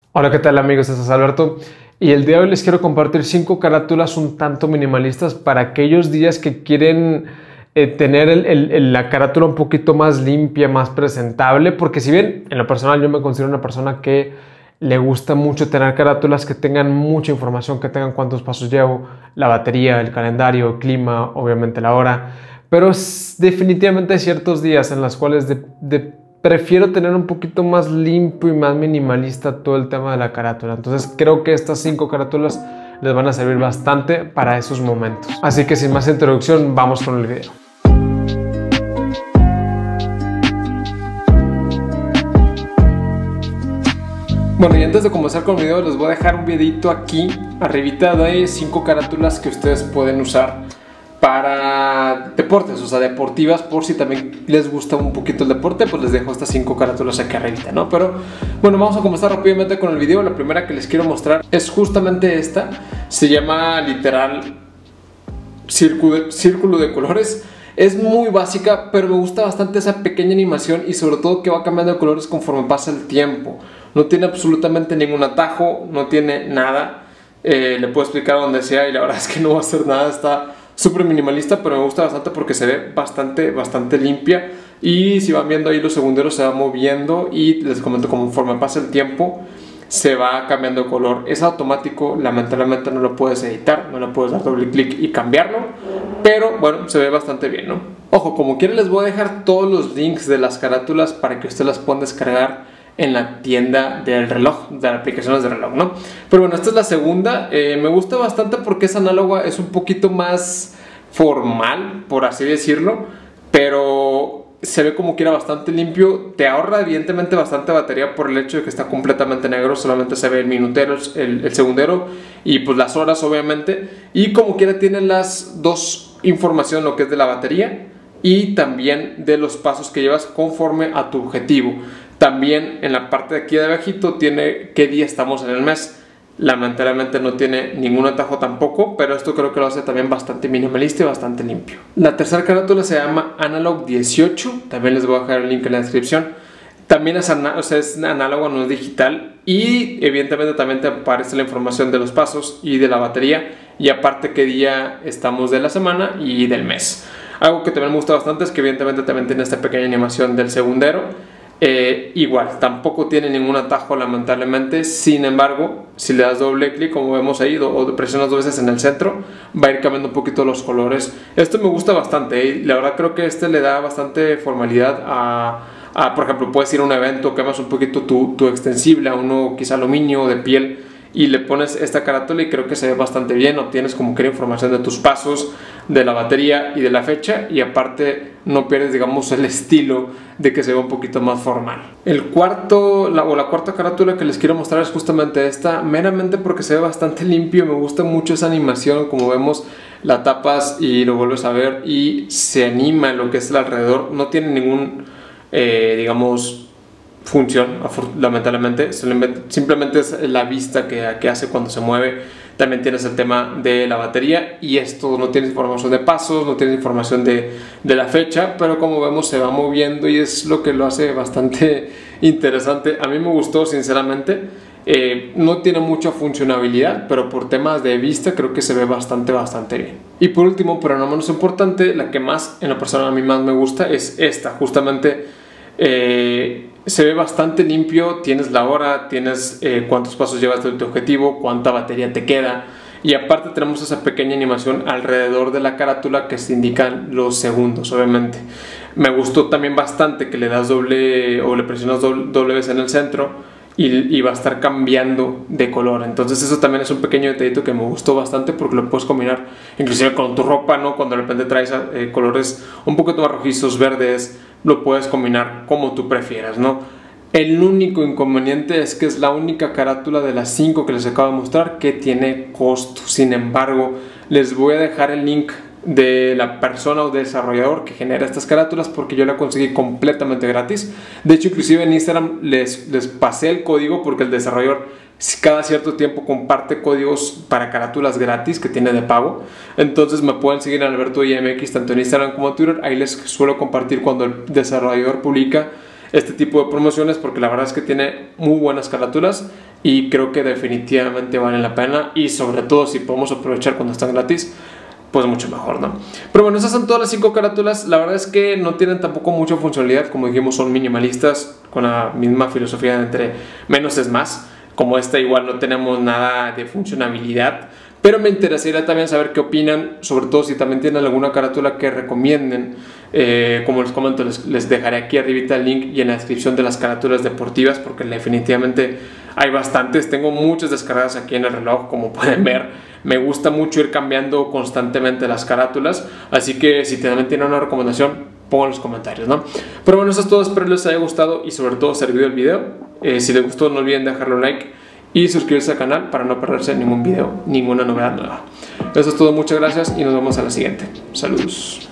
Hola, ¿qué tal amigos? Este es Alberto y el día de hoy les quiero compartir 5 carátulas un tanto minimalistas para aquellos días que quieren tener la carátula un poquito más limpia, más presentable, porque si bien en lo personal yo me considero una persona que le gusta mucho tener carátulas que tengan mucha información, que tengan cuántos pasos llevo, la batería, el calendario, el clima, obviamente la hora, pero definitivamente hay ciertos días en los cuales prefiero tener un poquito más limpio y más minimalista todo el tema de la carátula. Entonces creo que estas 5 carátulas les van a servir bastante para esos momentos. Así que sin más introducción, vamos con el video. Bueno, y antes de comenzar con el video les voy a dejar un videito aquí arribita de 5 carátulas que ustedes pueden usar para deportes, o sea, deportivas, por si también les gusta un poquito el deporte, pues les dejo estas 5 carátulas aquí arribita, ¿no? Pero bueno, vamos a comenzar rápidamente con el video. La primera que les quiero mostrar es justamente esta. Se llama literal círculo de colores. Es muy básica, pero me gusta bastante esa pequeña animación y sobre todo que va cambiando de colores conforme pasa el tiempo. No tiene absolutamente ningún atajo, no tiene nada. Le puedo explicar donde sea y la verdad es que no va a hacer nada. Está súper minimalista, pero me gusta bastante porque se ve bastante limpia. Y si van viendo ahí los segunderos se va moviendo y les comento, conforme pasa el tiempo se va cambiando de color. Es automático, lamentablemente no lo puedes editar, no le puedes dar doble clic y cambiarlo, pero bueno, se ve bastante bien, ¿no? Ojo, como quiera les voy a dejar todos los links de las carátulas para que ustedes las puedan descargar en la tienda del reloj, de las aplicaciones de reloj, ¿no? Pero bueno, esta es la segunda. Me gusta bastante porque es análoga, es un poquito más formal, por así decirlo, pero se ve como que era bastante limpio. Te ahorra evidentemente bastante batería por el hecho de que está completamente negro, solamente se ve el minutero, el segundero y pues las horas obviamente, y como quiera tiene las dos información, lo que es de la batería y también de los pasos que llevas conforme a tu objetivo. También en la parte de aquí de abajito tiene qué día estamos en el mes. Lamentablemente no tiene ningún atajo tampoco, pero esto creo que lo hace también bastante minimalista y bastante limpio. La tercera carátula se llama Analog 18, también les voy a dejar el link en la descripción. También es análogo, no es digital, y evidentemente también te aparece la información de los pasos y de la batería, y aparte qué día estamos de la semana y del mes. Algo que también me gusta bastante es que evidentemente también tiene esta pequeña animación del segundero. Igual, tampoco tiene ningún atajo lamentablemente. Sin embargo, si le das doble clic, como vemos ahí, o presionas 2 veces en el centro, va a ir cambiando un poquito los colores. Esto me gusta bastante, y la verdad creo que este le da bastante formalidad por ejemplo, puedes ir a un evento, quemas un poquito tu extensible a uno quizá aluminio de piel y le pones esta carátula y creo que se ve bastante bien. Obtienes como que la información de tus pasos, de la batería y de la fecha, y aparte no pierdes, digamos, el estilo de que se ve un poquito más formal. La cuarta carátula que les quiero mostrar es justamente esta, meramente porque se ve bastante limpio. Me gusta mucho esa animación, como vemos la tapas y lo vuelves a ver y se anima lo que es el alrededor. No tiene ningún digamos función, lamentablemente, simplemente es la vista que hace cuando se mueve. También tienes el tema de la batería y esto no tiene información de pasos, no tiene información de la fecha, pero como vemos se va moviendo y es lo que lo hace bastante interesante. A mí me gustó sinceramente. No tiene mucha funcionalidad, pero por temas de vista creo que se ve bastante bien. Y por último, pero no menos importante, la que más en lo personal a mí más me gusta es esta. Justamente se ve bastante limpio, tienes la hora, tienes cuántos pasos llevas de tu objetivo, cuánta batería te queda, y aparte tenemos esa pequeña animación alrededor de la carátula que se indican los segundos, obviamente. Me gustó también bastante que le das doble o le presionas doble vez en el centro y va a estar cambiando de color. Entonces eso también es un pequeño detallito que me gustó bastante porque lo puedes combinar inclusive con tu ropa, ¿no? Cuando de repente traes colores un poquito más rojizos, verdes, lo puedes combinar como tú prefieras, ¿no? El único inconveniente es que es la única carátula de las 5 que les acabo de mostrar que tiene costo. Sin embargo, les voy a dejar el link de la persona o desarrollador que genera estas carátulas porque yo la conseguí completamente gratis. De hecho, inclusive en Instagram les pasé el código porque el desarrollador cada cierto tiempo comparte códigos para carátulas gratis que tiene de pago. Entonces me pueden seguir en Alberto IMX tanto en Instagram como en Twitter. Ahí les suelo compartir cuando el desarrollador publica este tipo de promociones, porque la verdad es que tiene muy buenas carátulas y creo que definitivamente valen la pena, y sobre todo si podemos aprovechar cuando están gratis, pues mucho mejor, ¿no? Pero bueno, esas son todas las 5 carátulas. La verdad es que no tienen tampoco mucha funcionalidad, como dijimos, son minimalistas, con la misma filosofía de entre menos es más. Como esta igual no tenemos nada de funcionalidad, pero me interesaría también saber qué opinan, sobre todo si también tienen alguna carátula que recomienden. Como les comento, les dejaré aquí arribita el link y en la descripción de las carátulas deportivas, porque definitivamente hay bastantes. Tengo muchas descargadas aquí en el reloj, como pueden ver. Me gusta mucho ir cambiando constantemente las carátulas, así que si también tienen una recomendación, pongan en los comentarios, ¿no? Pero bueno, eso es todo, espero les haya gustado y sobre todo servido el video. Si les gustó, no olviden dejarle un like y suscribirse al canal para no perderse ningún video, ninguna novedad nueva. Eso es todo, muchas gracias y nos vemos a la siguiente. Saludos.